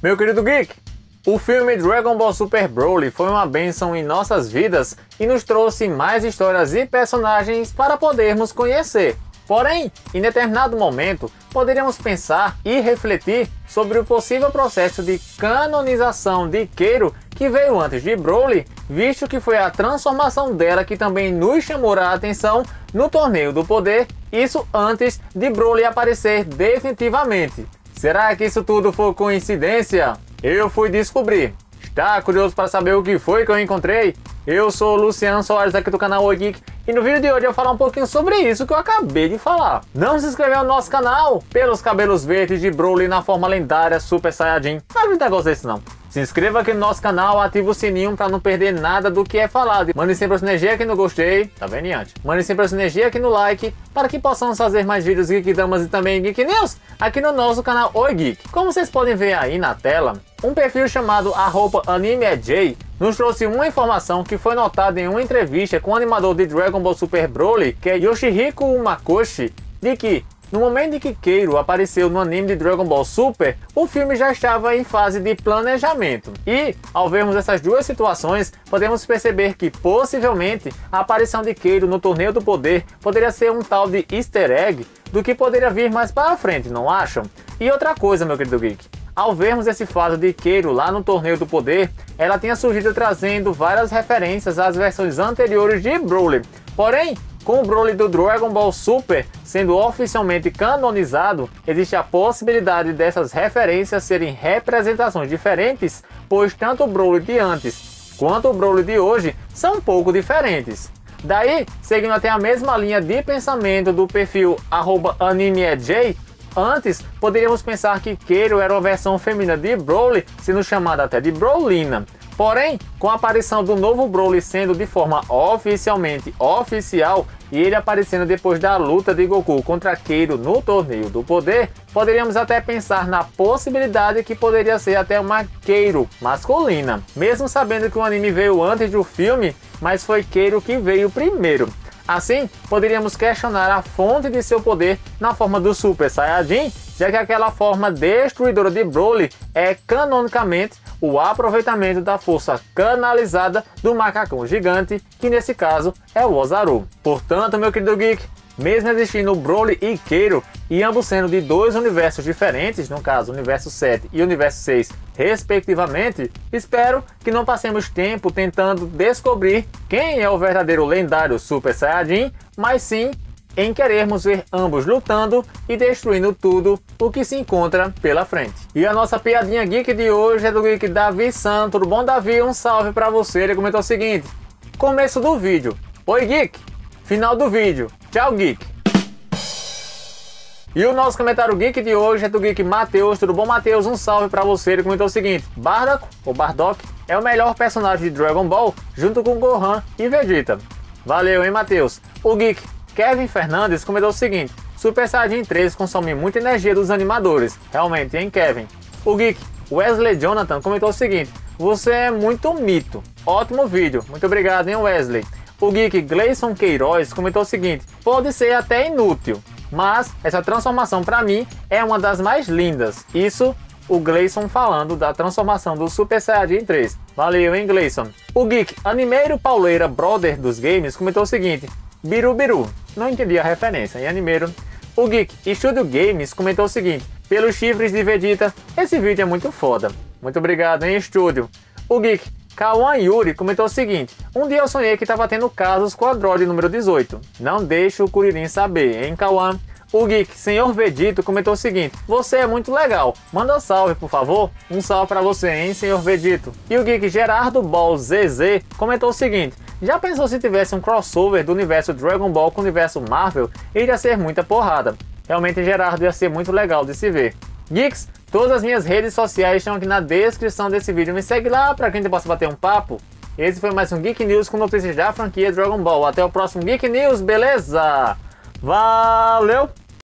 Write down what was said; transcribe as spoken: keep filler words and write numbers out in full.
Meu querido Geek, o filme Dragon Ball Super Broly foi uma bênção em nossas vidas e nos trouxe mais histórias e personagens para podermos conhecer. Porém, em determinado momento, poderíamos pensar e refletir sobre o possível processo de canonização de Kero que veio antes de Broly, visto que foi a transformação dela que também nos chamou a atenção no Torneio do Poder, isso antes de Broly aparecer definitivamente. Será que isso tudo foi coincidência? Eu fui descobrir. Está curioso para saber o que foi que eu encontrei? Eu sou o Luciano Soares aqui do canal Oi Geek e no vídeo de hoje eu vou falar um pouquinho sobre isso que eu acabei de falar. Não se inscreveu no nosso canal pelos cabelos verdes de Broly na forma lendária Super Saiyajin? Não tem negócio desse não. Se inscreva aqui no nosso canal, ative o sininho para não perder nada do que é falado. Mande sempre a sinergia aqui no gostei, tá vendo antes? Mande sempre a sinergia aqui no like, para que possamos fazer mais vídeos Geek Dramas e também Geek News aqui no nosso canal Oi Geek. Como vocês podem ver aí na tela, um perfil chamado arroba AnimeJ nos trouxe uma informação que foi notada em uma entrevista com o animador de Dragon Ball Super Broly, que é Yoshihiko Makoshi, de que no momento em que Kero apareceu no anime de Dragon Ball Super, o filme já estava em fase de planejamento. E, ao vermos essas duas situações, podemos perceber que, possivelmente, a aparição de Kero no Torneio do Poder poderia ser um tal de easter egg do que poderia vir mais para frente, não acham? E outra coisa, meu querido Geek, ao vermos esse fato de Kero lá no Torneio do Poder, ela tinha surgido trazendo várias referências às versões anteriores de Broly. Porém, com o Broly do Dragon Ball Super sendo oficialmente canonizado, existe a possibilidade dessas referências serem representações diferentes, pois tanto o Broly de antes quanto o Broly de hoje são um pouco diferentes. Daí, seguindo até a mesma linha de pensamento do perfil arroba AnimeJ, antes poderíamos pensar que Kero era uma versão feminina de Broly, sendo chamada até de Brolina. Porém, com a aparição do novo Broly sendo de forma oficialmente oficial e ele aparecendo depois da luta de Goku contra Kero no Torneio do Poder, poderíamos até pensar na possibilidade que poderia ser até uma Kero masculina, mesmo sabendo que o anime veio antes do filme, mas foi Kero que veio primeiro. Assim, poderíamos questionar a fonte de seu poder na forma do Super Saiyajin, já que aquela forma destruidora de Broly é canonicamente o aproveitamento da força canalizada do macacão gigante, que nesse caso é o Ozaru. Portanto, meu querido Geek, mesmo existindo Broly e Kero, e ambos sendo de dois universos diferentes, no caso o universo sete e o universo seis respectivamente, espero que não passemos tempo tentando descobrir quem é o verdadeiro lendário Super Saiyajin, mas sim em querermos ver ambos lutando e destruindo tudo o que se encontra pela frente. E a nossa piadinha geek de hoje é do Geek Davi Santos. Tudo bom, Davi? Um salve para você. Ele comentou o seguinte: começo do vídeo, oi Geek. Final do vídeo, tchau Geek. E o nosso comentário geek de hoje é do Geek Matheus. Tudo bom, Matheus? Um salve para você. Ele comentou o seguinte: Bardock, ou Bardock, é o melhor personagem de Dragon Ball, junto com Gohan e Vegeta. Valeu, hein, Matheus? O Geek Kevin Fernandes comentou o seguinte: Super Saiyajin três consome muita energia dos animadores. Realmente, hein, Kevin? O Geek Wesley Jonathan comentou o seguinte: você é muito mito. Ótimo vídeo. Muito obrigado, hein, Wesley? O Geek Gleison Queiroz comentou o seguinte: pode ser até inútil, mas essa transformação para mim é uma das mais lindas. Isso o Gleison falando da transformação do Super Saiyajin três. Valeu, hein, Gleison? O Geek Animeiro Pauleira Brother dos Games comentou o seguinte: Biru Biru. Não entendi a referência em Animeiro. O Geek Studio Games comentou o seguinte: pelos chifres de Vegeta, esse vídeo é muito foda. Muito obrigado, hein, Estúdio. O Geek Kawan Yuri comentou o seguinte: um dia eu sonhei que estava tendo casos com a Android número dezoito. Não deixa o Kuririn saber, hein, Kawan? O Geek Senhor Vegito comentou o seguinte: você é muito legal, manda um salve por favor. Um salve para você, hein, Senhor Vegito. E o Geek Gerardo Ball Z Z comentou o seguinte: já pensou se tivesse um crossover do universo Dragon Ball com o universo Marvel? Iria ser muita porrada. Realmente, Gerardo, ia ser muito legal de se ver. Geeks, todas as minhas redes sociais estão aqui na descrição desse vídeo. Me segue lá para que a gente possa bater um papo. Esse foi mais um Geek News com notícias da franquia Dragon Ball. Até o próximo Geek News, beleza? Valeu!